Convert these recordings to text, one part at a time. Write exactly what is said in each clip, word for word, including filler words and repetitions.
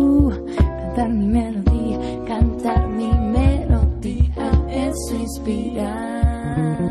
Uh, cantar mi melodía, cantar mi melodía, eso inspira.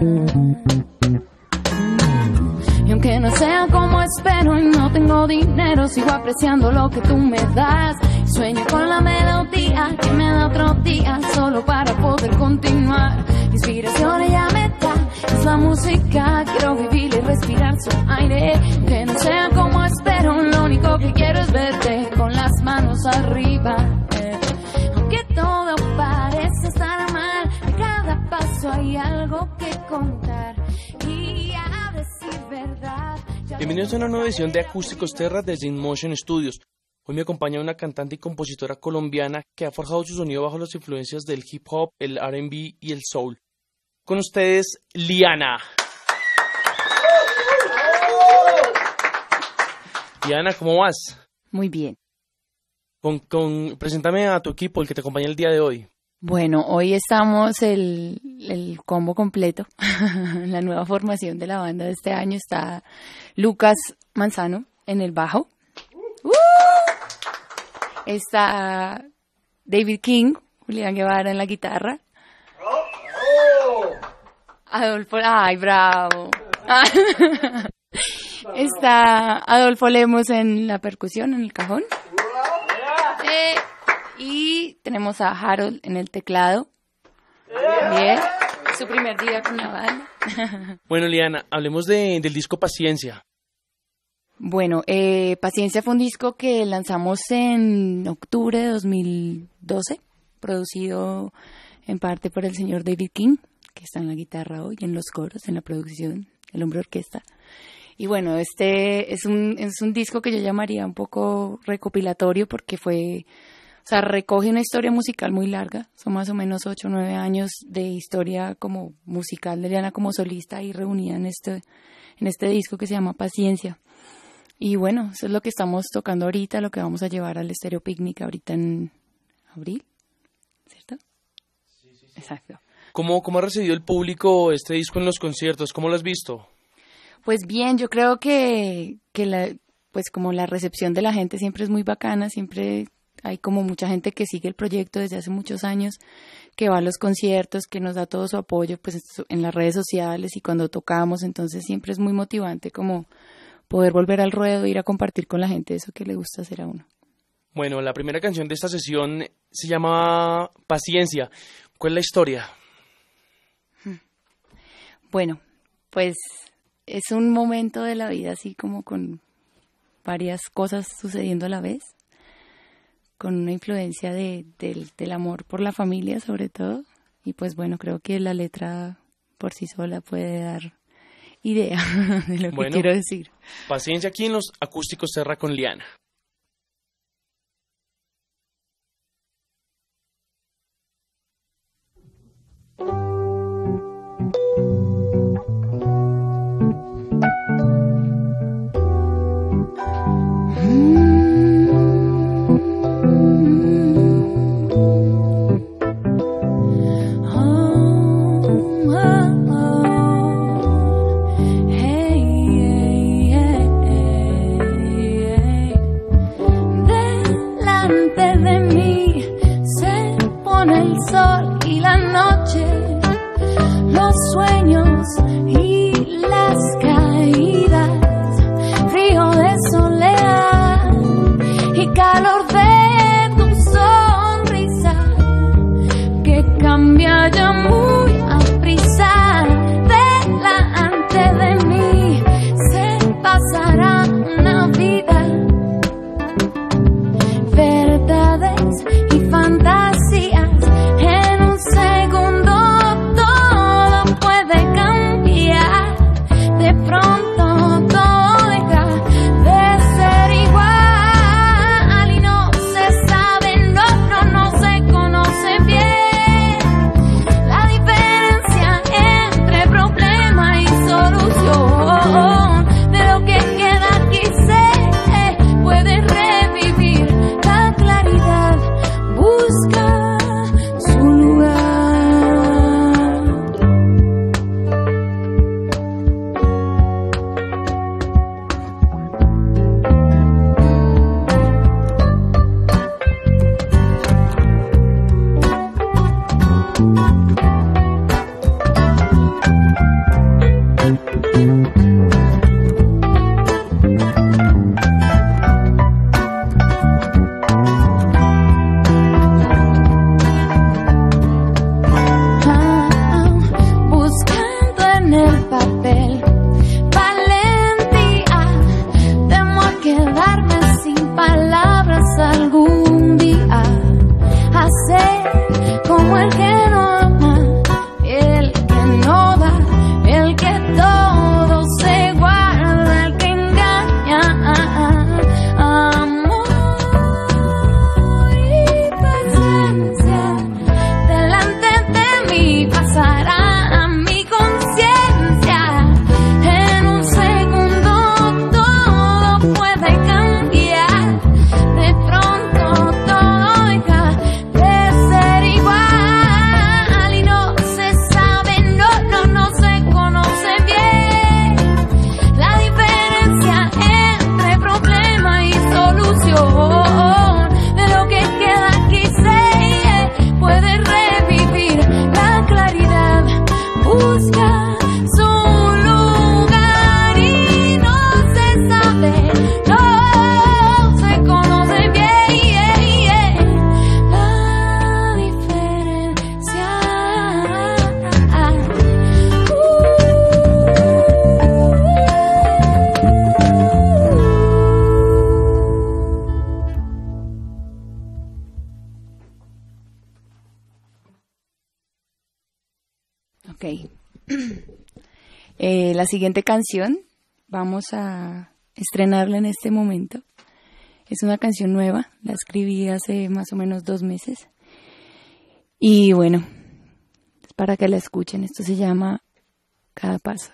Y aunque no sea como espero y no tengo dinero, sigo apreciando lo que tú me das. Sueño con la melodía que me da otro día, solo para poder continuar. Inspiración ella me da, es la música, quiero vivir y respirar su aire. Que no sea como espero, lo único que quiero es verte con las manos arriba. eh. Aunque todo parece estar mal, en cada paso hay algo que contar. Y a decir verdad, bienvenidos a una nueva edición de Acústicos Terra desde InMotion Studios. Hoy me acompaña una cantante y compositora colombiana que ha forjado su sonido bajo las influencias del hip hop, el R and B y el soul. Con ustedes, Liana. Liana, ¿cómo vas? muy bien. Con, con, preséntame a tu equipo, el que te acompaña el día de hoy. Bueno, hoy estamos el, el combo completo. La nueva formación de la banda de este año está Lucas Manzano en el bajo. ¡Uh! Está David King, Julián Guevara en la guitarra. Adolfo, ay, bravo. Está Adolfo Lemos en la percusión, en el cajón. Eh, y tenemos a Harold en el teclado. Bien, su primer día con la banda. Bueno, Liana, hablemos de, del disco Paciencia. Bueno, eh, Paciencia fue un disco que lanzamos en octubre de dos mil doce, producido en parte por el señor David King, que está en la guitarra hoy, en los coros, en la producción, el hombre orquesta. Y bueno, este es un, es un disco que yo llamaría un poco recopilatorio porque fue, o sea, recoge una historia musical muy larga. Son más o menos ocho o nueve años de historia como musical de Liana como solista ahí reunida en este, en este disco que se llama Paciencia. Y bueno, eso es lo que estamos tocando ahorita, lo que vamos a llevar al Estéreo Picnic ahorita en abril, ¿cierto? Sí, sí, sí. Exacto. ¿Cómo, ¿Cómo ha recibido el público este disco en los conciertos? ¿Cómo lo has visto? Pues bien, yo creo que, que la, pues como la recepción de la gente siempre es muy bacana, siempre hay como mucha gente que sigue el proyecto desde hace muchos años, que va a los conciertos, que nos da todo su apoyo pues en las redes sociales y cuando tocamos, entonces siempre es muy motivante como poder volver al ruedo, ir a compartir con la gente eso que le gusta hacer a uno. Bueno, la primera canción de esta sesión se llama Paciencia. ¿Cuál es la historia? Bueno, pues es un momento de la vida así como con varias cosas sucediendo a la vez, con una influencia de, de, del amor por la familia sobre todo, y pues bueno, creo que la letra por sí sola puede dar idea de lo bueno, que quiero decir. Paciencia aquí en los Acústicos Terra con Liana. Pronto todo deja de ser igual y no se Ok. Eh, la siguiente canción vamos a estrenarla en este momento. Es una canción nueva, la escribí hace más o menos dos meses. Y bueno, es para que la escuchen. Esto se llama Cada Paso.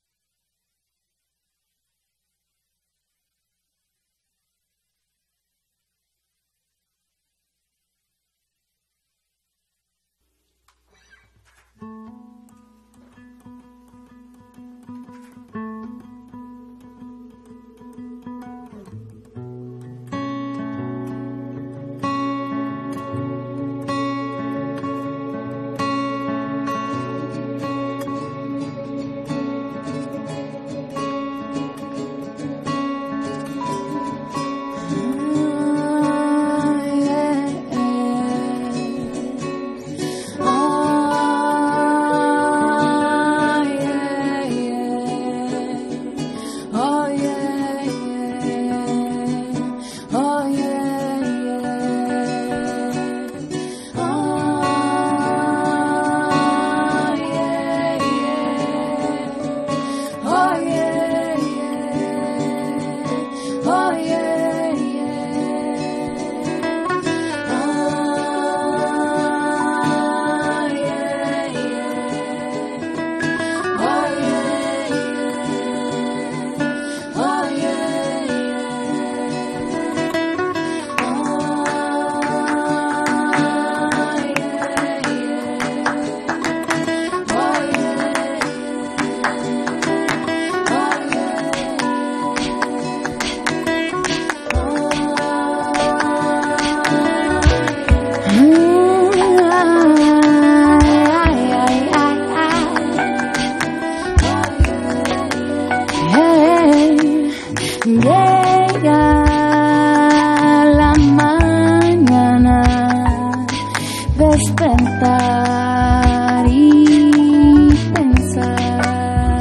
Despertar y pensar,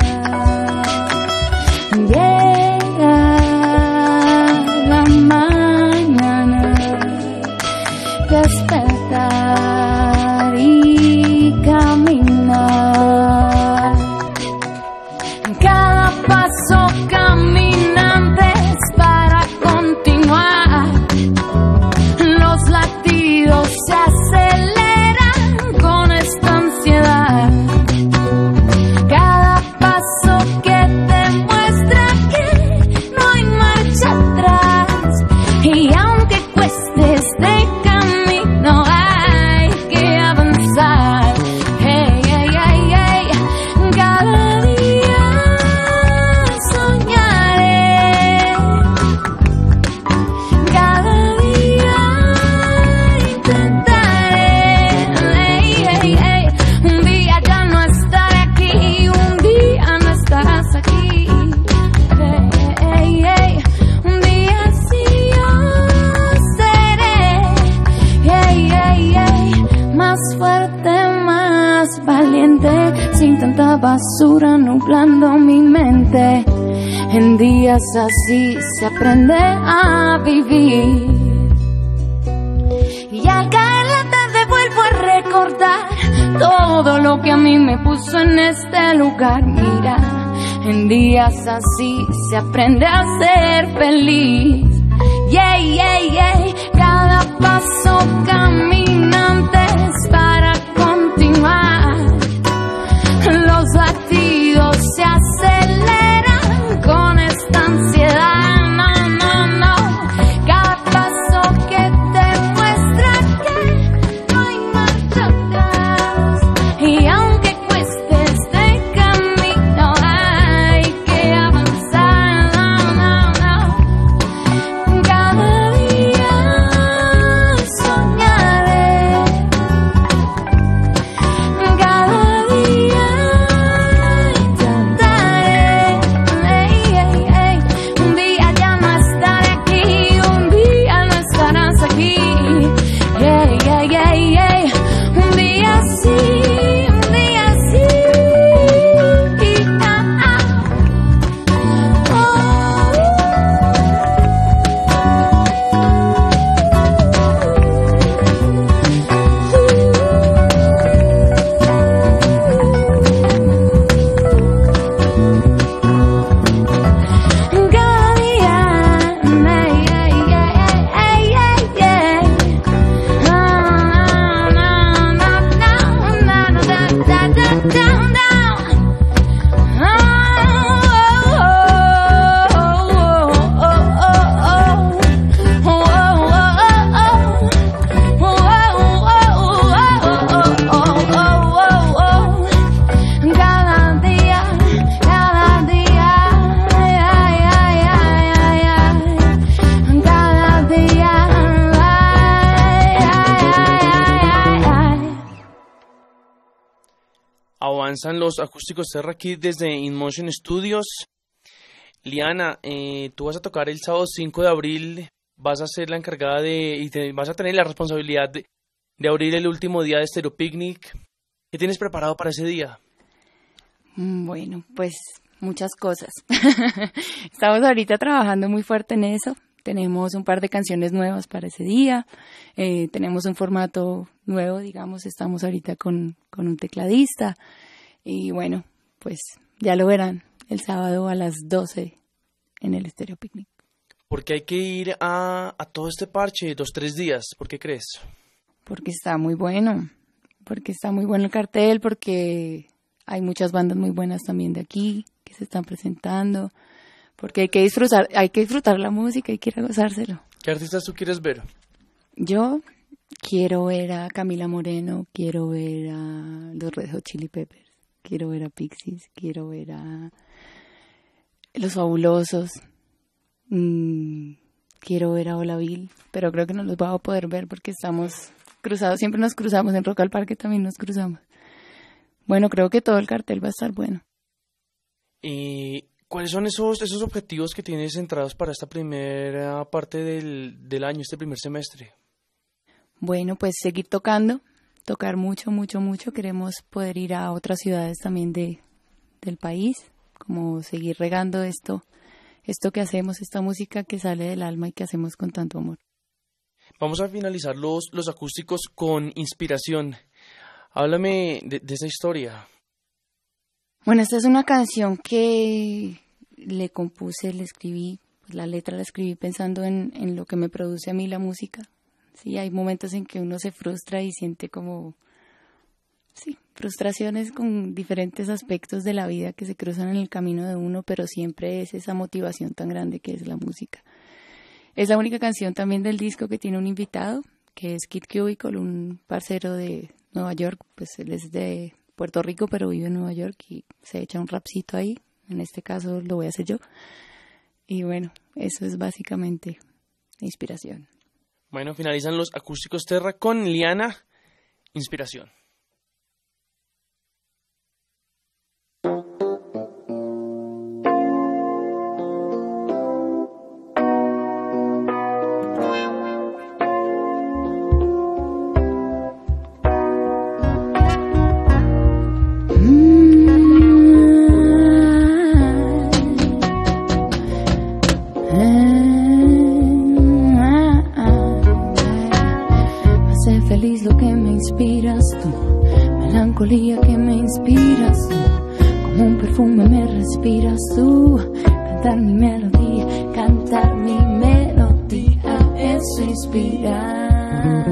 llega la mañana, despertar y caminar, cada paso caminantes para continuar, los latidos se aceleran con esta ansiedad, cada paso que te muestra que no hay marcha atrás, y aunque cueste este camino hay que avanzar. Hey, hey, hey, hey. Cada día soñaré, cada día intentaré. Hey, hey, hey. Un día ya no estaré aquí, un día no estarás aquí. Hey, hey, hey. Un día sí yo seré. Hey, hey, hey. Más fuerte, más valiente, sin tanta basura nublando mi mente. En días así se aprende a vivir. Y al caer la tarde vuelvo a recordar todo lo que a mí me puso en este lugar. Mira, en días así se aprende a ser feliz. Yeah, yeah, yeah. Cada paso caminantes para continuar, los latidos se aceleran con esta ansiedad. No, no, no. Cada paso que te muestra que no hay marcha atrás, y aunque cueste este camino hay que avanzar. No, no, no. Cada día avanzan los acústicos Terra aquí desde InMotion Studios. Liana, eh, tú vas a tocar el sábado cinco de abril, vas a ser la encargada de, y te, vas a tener la responsabilidad de, de abrir el último día de Stereo Picnic. ¿Qué tienes preparado para ese día? Bueno, pues muchas cosas. Estamos ahorita trabajando muy fuerte en eso. Tenemos un par de canciones nuevas para ese día. Eh, tenemos un formato nuevo, digamos. Estamos ahorita con, con un tecladista. Y bueno, pues ya lo verán el sábado a las doce en el Stereo Picnic. ¿Por qué hay que ir a, a todo este parche los tres días? ¿Por qué crees? Porque está muy bueno. Porque está muy bueno el cartel, porque hay muchas bandas muy buenas también de aquí que se están presentando. Porque hay que disfrutar, hay que disfrutar la música, hay que ir a gozárselo. ¿Qué artistas tú quieres ver? Yo quiero ver a Camila Moreno, quiero ver a los Red Hot Chili Peppers, quiero ver a Pixies, quiero ver a Los Fabulosos, mmm, quiero ver a Olaville, pero creo que no los voy a poder ver porque estamos cruzados, siempre nos cruzamos, en Rock al Parque también nos cruzamos. Bueno, creo que todo el cartel va a estar bueno. Y ¿cuáles son esos, esos objetivos que tienes centrados para esta primera parte del, del año, este primer semestre? Bueno, pues seguir tocando, tocar mucho, mucho, mucho. Queremos poder ir a otras ciudades también de, del país, como seguir regando esto, esto que hacemos, esta música que sale del alma y que hacemos con tanto amor. Vamos a finalizar los, los acústicos con Inspiración. Háblame de, de esa historia. Bueno, esta es una canción que le compuse, le escribí, pues la letra la escribí pensando en, en lo que me produce a mí la música. Sí, hay momentos en que uno se frustra y siente como, sí, frustraciones con diferentes aspectos de la vida que se cruzan en el camino de uno, pero siempre es esa motivación tan grande que es la música. Es la única canción también del disco que tiene un invitado, que es Kid Cubicle, un parcero de Nueva York, pues él es de Puerto Rico, pero vive en Nueva York y se echa un rapcito ahí. En este caso lo voy a hacer yo. Y bueno, eso es básicamente la inspiración. Bueno, finalizan los acústicos Terra con Liana, Inspiración. Feliz lo que me inspiras tú, melancolía que me inspiras tú, como un perfume me respiras tú, cantar mi melodía, cantar mi melodía, eso inspira.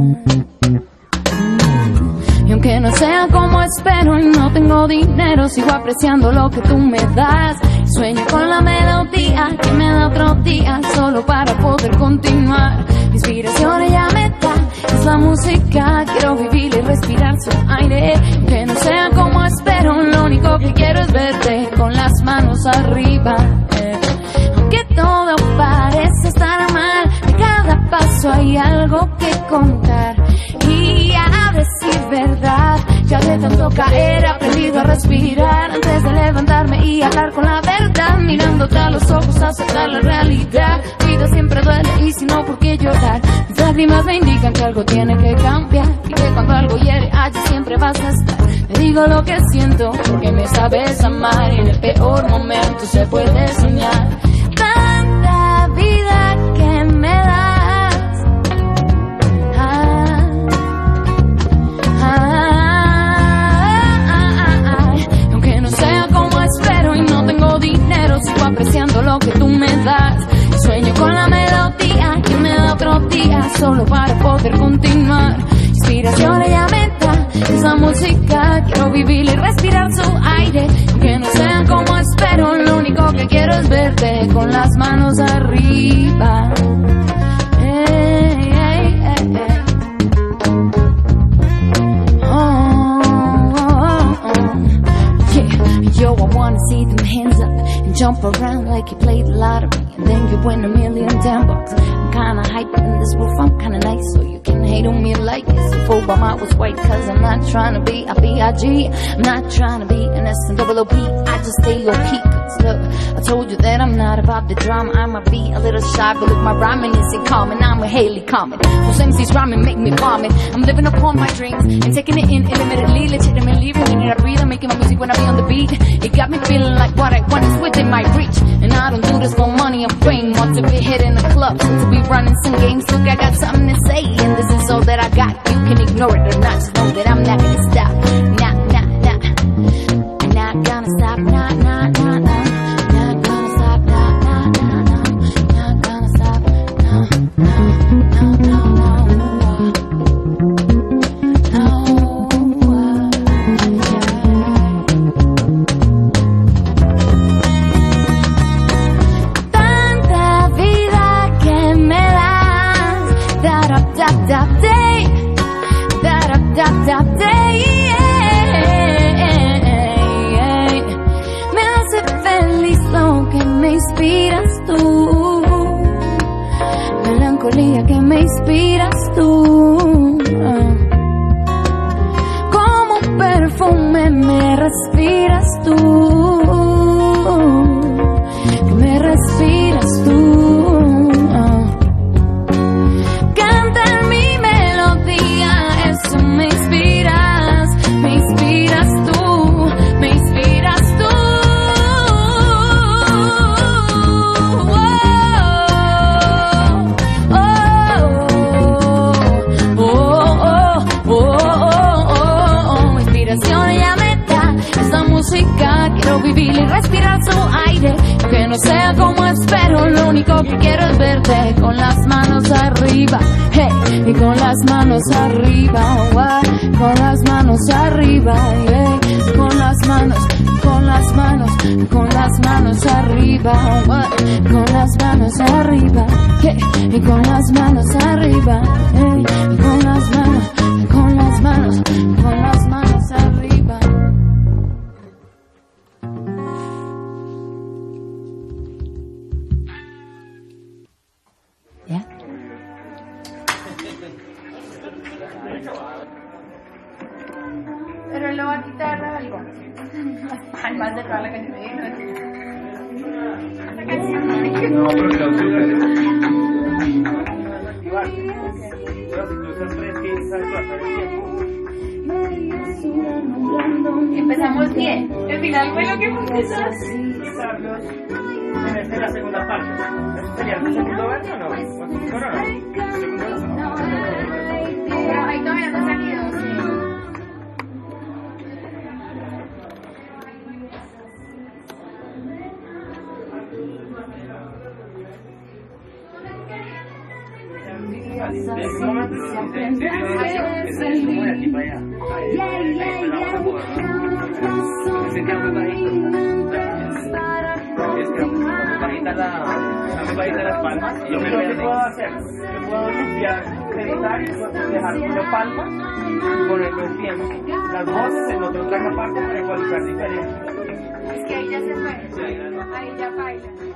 Y aunque no sea como espero y no tengo dinero, sigo apreciando lo que tú me das. Sueño con la melodía que me da otro día, solo para poder continuar. Inspiración ella me da, es la música, quiero vivir y respirar su aire. Que no sea como espero, lo único que quiero es verte con las manos arriba. eh. Aunque todo parece estar mal, de cada paso hay algo que contar. Y a decir verdad, ya de tanto caer he aprendido a respirar antes de levantarme y hablar con la verdad, mirándote a los ojos, aceptar la realidad. La vida siempre duele y si no, ¿por qué llorar? Mis lágrimas me indican que algo tiene que cambiar y que cuando algo hiere, allí siempre vas a estar. Te digo lo que siento porque me sabes amar y en el peor momento se puede soñar. Tanta vida que me das, ah, ah, ah, ah. Aunque no sea como espero y no tengo dinero, sigo apreciando lo que tú me das. Sueño con la melodía que me da otro día, solo para poder continuar. Inspiración ella me da, es la música, quiero vivir y respirar su aire. Que no sean como espero, lo único que quiero es verte con las manos arriba. Hey, hey, hey, hey. Oh, oh, oh. Yeah. Yo, I wanna see them hands up and jump around like you played the lottery, and then you win a million damn bucks. I'm kinda hype in this roof, I'm kinda nice, so you can hate on me like this. fooled by my was white, cause I'm not trying to be a B I G. I'm not trying to be an S and double O P. I just stay low key, cause look, I told you that I'm not about the drama. I might be a little shy, but look, my rhyming isn't common. I'm a Haley Comet. Those M Cs rhyming make me vomit. I'm living upon my dreams and taking it in illimitedly, legitimately. When I breathe, I'm making my music when I be on the beat. It got me feeling like what I want is within my reach. And I don't do this for money or fame, or to be hit in a club, to be running some games. Look, I got something to say, and this is all that I got. You can ignore it or not, just know that I'm not gonna stop. Nah, nah, nah. I'm not gonna stop, nah, nah, nah, nah. Not gonna stop, nah, nah, nah, nah. Not gonna stop, nah, nah, nah, nah, nah. Me hace feliz lo que me inspiras tú, melancolía que me inspiras tú, como perfume me respiras tú, que me respiras tú. Quiero vivir y respirar su aire, que no sea como espero. Lo único que quiero es verte con las manos arriba, hey, y con las manos arriba, oh, con las manos arriba, hey, con las manos, con las manos, con las manos arriba, oh, con las manos arriba, hey, y con las manos arriba, hey, y con las manos, con las manos, con las manos arriba. ¿Ya? Pero él lo va a quitar algo. Además de toda la canción. Esta canción no, pero que lo empezamos bien. El final fue lo que empezó. En esta es la segunda parte. ¿Sería el segundo verso o no? No, no, no. No, pero ahí todavía no ha salido, sí. En ese momento se aprende a hacer es como de aquí para allá. Se queda muy bajito. Es que muy bajita la, muy bajita las palmas. Yo me lo que puedo hacer, yo puedo limpiar, editar y dejar una palma, ponerlo en tiempo. Las voces en otra parte para ecualizar diferente. Es que ahí ya se fue, ahí ya baila.